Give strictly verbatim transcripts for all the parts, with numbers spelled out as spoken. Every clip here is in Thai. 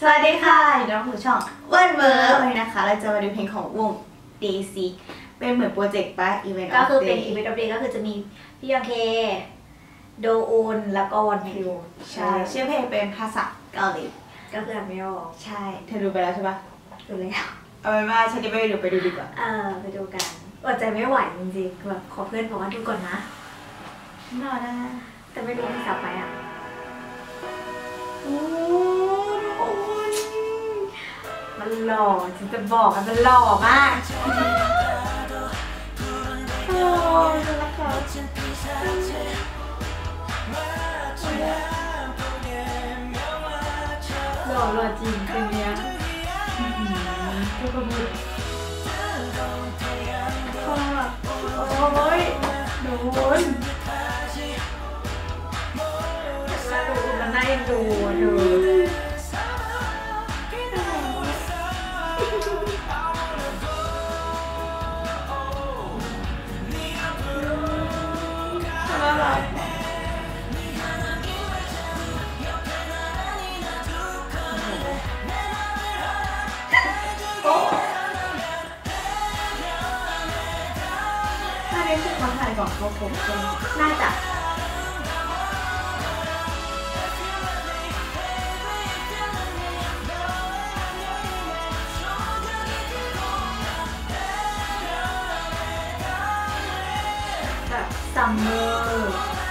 สวัสดีค่ะยินดีต้อนรับสู่ช่องเวิร์ดเวิร์ดวันนี้นะคะเราจะมาดูเพลงของวง Day6 เป็นเหมือนโปรเจกต์ปะอีเวนต์ก็คือเป็นอีเวนต์ออฟเดย์ก็คือจะมีพี่ยองเคโดอุนแล้วก็วอนฟิวใช่ชื่อเพลงเป็นภาษาเกาหลีก็คืออ่านไม่ออกใช่เธอดูไปแล้วใช่ปะดูแล้วเอาเป็นว่าฉันจะไม่ไปดูไปดูดีกว่าเออไปดูกันอดใจไม่ไหวจริงๆแบบขอเพื่อนบอกว่าดูก่อนนะนอนนะแต่ไม่รู้ภาษาไปอ่ะโอ้มันหล่อฉันจะบอกมันหล่อมากโอ้ยรักเขาหล่อหล่อจริงเป็นเนี้ยทุกคนดูโอ้ยโดนมันน่าเอ็นดูเธอน่ารักโอ้ถ้าได้ชื่อเขาถ่ายก่อนเขาผมน่าจะซัมเมอร์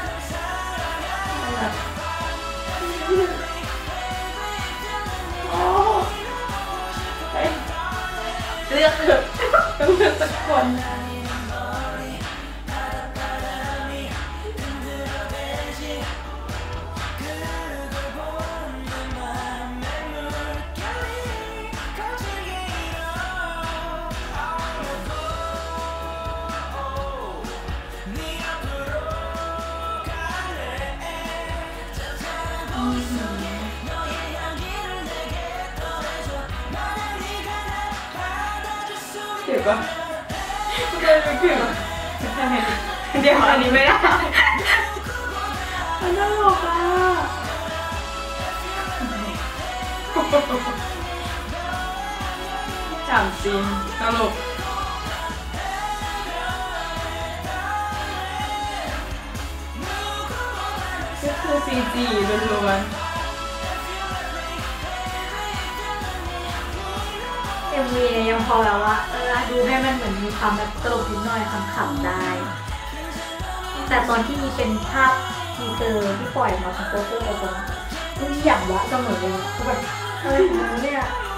โอ้เลือกเถอะต้องเลือกสักคนเดี๋ยวก่อนเดี๋ยวไม่ถึงเดี๋ยวอันนี้ไม่ได้มันน่ารักอ่ะจำจริงตลกก็คือซีจีล้วนๆเอ็มวีเนี่ยยังพอแล้วว่าเออดูให้มันเหมือนมีความแบบตลกนิดหน่อยขำๆได้แต่ตอนที่มีเป็นภาพทีเซอร์ที่ปล่อยมาของโปสเตอร์อะไรตรงทุกอย่างวะเสมอเลยคือแบบอะไรของมึงเนี่ย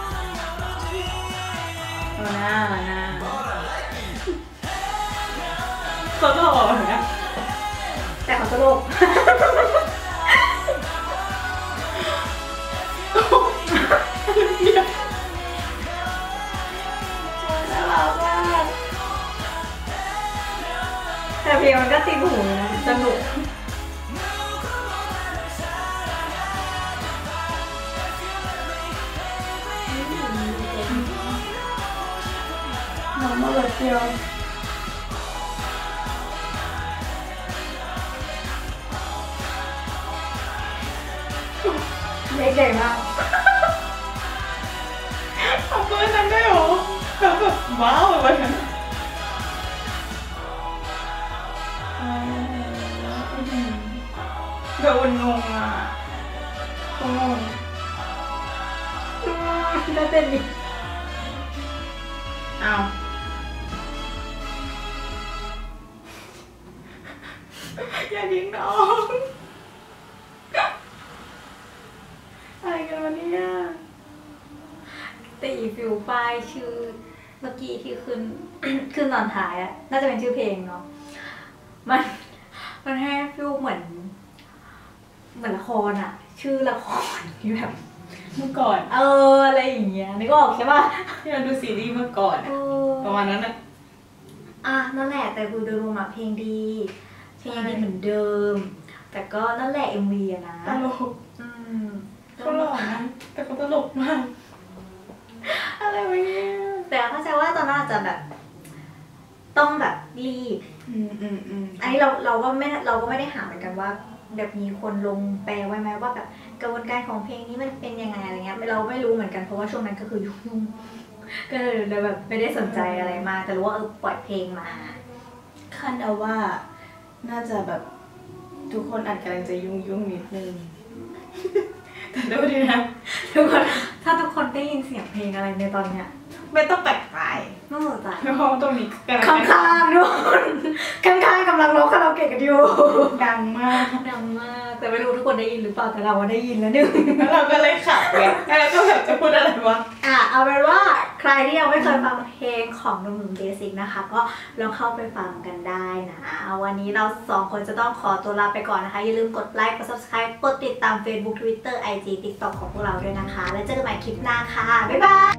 มาหน้ามาหน้าเขาหล่อนะแต่เขาตลกแต่เพลงมันก็ติดหูนะสนุกน้องมาเลยเดียวเล็กใหญ่มากทำเพื่อนนั้นได้หรอแบบว้าวเลยเดี๋ยวอุ่นงงอ่ะคงงงน่าเต้นดิอ้าวอย่าดิ้งน้องอะไรกันวะเนี่ยตีฟิวป้ายชื่อเมื่อกี้ที่ขึ้น ขึ้นตอนท้ายอะน่าจะเป็นชื่อเพลงเนาะมันมันให้ฟิวเหมือนเหมือนละครอะชื่อละครที่แบบเมื่อก่อนเอออะไรอย่างเงี้ยนึกออกใช่ป่ะที่เราดูซีรีส์เมื่อก่อนประมาณนั้นอะอ่ะนั่นแหละแต่คือโดยรวมอะเพลงดีเพลงดีเหมือนเดิมแต่ก็นั่นแหละ เอ็ม วี อะนะตลกอืมก็หล่อนะแต่ก็ตลกมากอะไรวะเนี่ยแต่เข้าใจว่าตอนนั้นอาจจะแบบต้องแบบรีบอืมอืมอืมอันนี้เราเราก็ไม่เราก็ไม่ได้หาเหมือนกันว่าแบบมีคนลงแปลไว้ไหมว่าแบบกระบวนการของเพลงนี้มันเป็นยังไงอะไรเงี้ยเราไม่รู้เหมือนกันเพราะว่าช่วงนั้นก็คือยุ่งๆก็เลยแบบไม่ได้สนใจอะไรมากแต่รู้ว่าเออปล่อยเพลงมาคาดเดาว่าน่าจะแบบทุกคนอาจกำลังจะยุ่งยุ่งนิดนึงแต่ดูดีนะทุกคนถ้าทุกคนได้ยินเสียงเพลงอะไรในตอนเนี้ยไม่ต้องแปลกใจไม่สนใจเพราะตรงนี้ข้างข้างด้วยข้างข้างกำลังร้องคาราโอเกะกันอยู่ดังมากดังมากแต่ไม่รู้ทุกคนได้ยินหรือเปล่าแต่เราได้ยินแล้วนึงแล้วเราก็เลยขับไงแล้วก็แบบจะพูดอะไรวะอ่ะเอาเป็นว่าใครที่ยังไม่เคยฟังเพลงของหนุ่มๆเบสิกนะคะก็ลองเข้าไปฟังกันได้นะวันนี้เราสองคนจะต้องขอตัวลาไปก่อนนะคะอย่าลืมกดไลค์กด ซับสไครบ์ กดติดตาม เฟซบุ๊ก ทวิตเตอร์ ไอ จี ติ๊กต็อก ของพวกเราด้วยนะคะแล้วเจอกันใหม่คลิปหน้าค่ะบ๊ายบาย